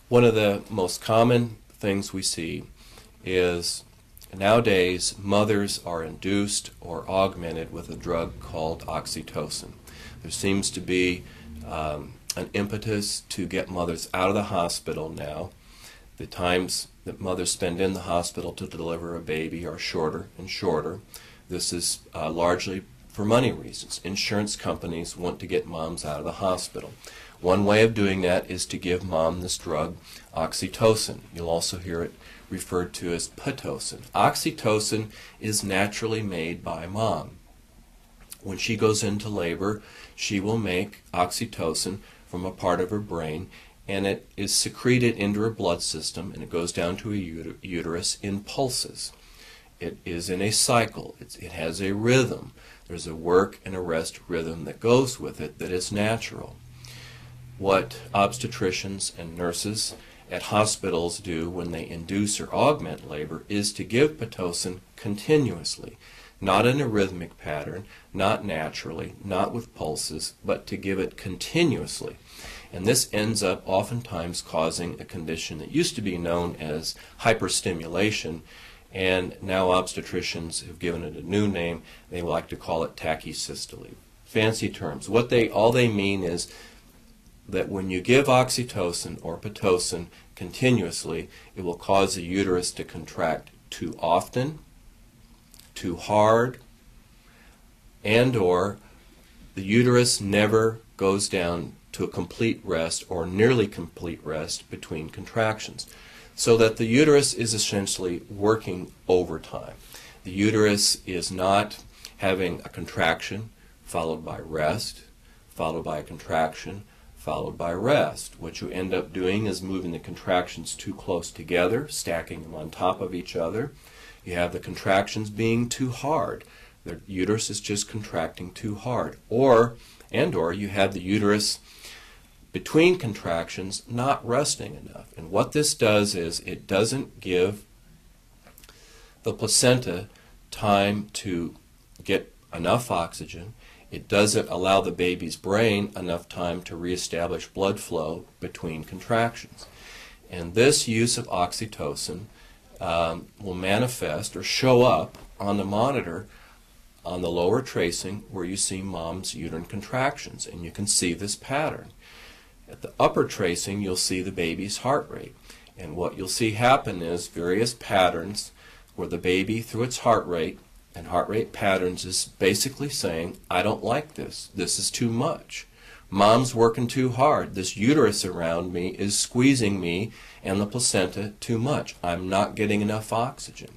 One of the most common things we see is nowadays mothers are induced or augmented with a drug called oxytocin. There seems to be an impetus to get mothers out of the hospital now. The times that mothers spend in the hospital to deliver a baby are shorter and shorter. This is largely for money reasons. Insurance companies want to get moms out of the hospital. One way of doing that is to give mom this drug, oxytocin. You'll also hear it referred to as pitocin. Oxytocin is naturally made by mom. When she goes into labor, she will make oxytocin from a part of her brain, and it is secreted into her blood system, and it goes down to a uterus in pulses. It is in a cycle. It has a rhythm. There's a work and a rest rhythm that goes with it that is natural. What obstetricians and nurses at hospitals do when they induce or augment labor is to give pitocin continuously, not in a rhythmic pattern, not naturally, not with pulses, but to give it continuously. And this ends up oftentimes causing a condition that used to be known as hyperstimulation, and now obstetricians have given it a new name. They like to call it tachysystole. Fancy terms. All they mean is that when you give oxytocin or pitocin continuously, it will cause the uterus to contract too often, too hard, and or the uterus never goes down to a complete rest or nearly complete rest between contractions, so that the uterus is essentially working overtime. The uterus is not having a contraction followed by rest, followed by a contraction, followed by rest. What you end up doing is moving the contractions too close together, stacking them on top of each other. You have the contractions being too hard. The uterus is just contracting too hard. Or you have the uterus between contractions not resting enough. And what this does is it doesn't give the placenta time to get enough oxygen. It doesn't allow the baby's brain enough time to reestablish blood flow between contractions. And this use of oxytocin will manifest or show up on the monitor on the lower tracing where you see mom's uterine contractions, and you can see this pattern. At the upper tracing, you'll see the baby's heart rate. And what you'll see happen is various patterns where the baby, through its heart rate and heart rate patterns, is basically saying, I don't like this. This is too much. Mom's working too hard. This uterus around me is squeezing me and the placenta too much. I'm not getting enough oxygen.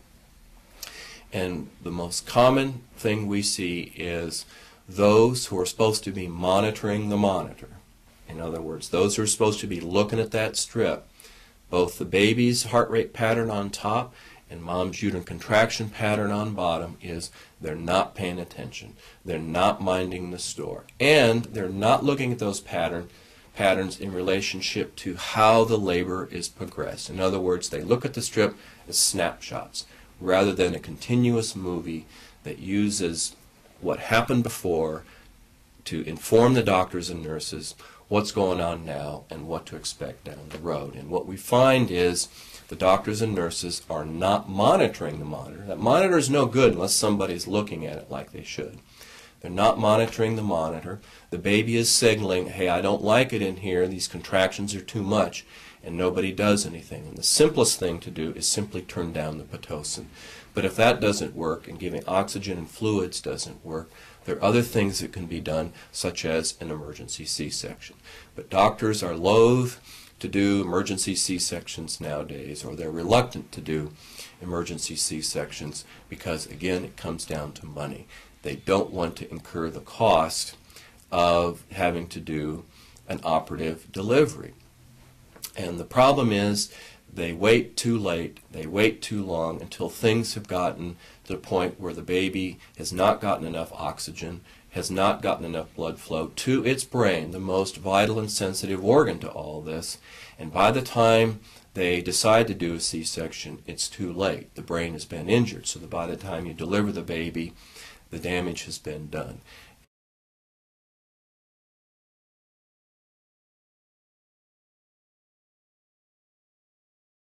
And the most common thing we see is those who are supposed to be monitoring the monitor. In other words, those who are supposed to be looking at that strip, both the baby's heart rate pattern on top and mom's uterine contraction pattern on bottom, is they're not paying attention. They're not minding the store. And they're not looking at those patterns in relationship to how the labor is progressed. In other words, they look at the strip as snapshots rather than a continuous movie that uses what happened before to inform the doctors and nurses what's going on now and what to expect down the road. And what we find is the doctors and nurses are not monitoring the monitor. That monitor is no good unless somebody's looking at it like they should. They're not monitoring the monitor. The baby is signaling, hey, I don't like it in here, these contractions are too much, and nobody does anything. And the simplest thing to do is simply turn down the pitocin. But if that doesn't work and giving oxygen and fluids doesn't work, there are other things that can be done, such as an emergency C-section. But doctors are loath to do emergency C-sections nowadays, or they're reluctant to do emergency C-sections because, again, it comes down to money. They don't want to incur the cost of having to do an operative delivery. And the problem is they wait too late, they wait too long until things have gotten to the point where the baby has not gotten enough oxygen, has not gotten enough blood flow to its brain, the most vital and sensitive organ to all this. And by the time they decide to do a C-section, it's too late. The brain has been injured, so that by the time you deliver the baby, the damage has been done.